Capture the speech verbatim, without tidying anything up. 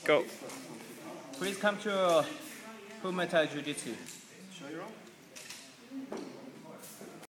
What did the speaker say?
Go. Please come to Metal Jiu Jitsu. Show your own.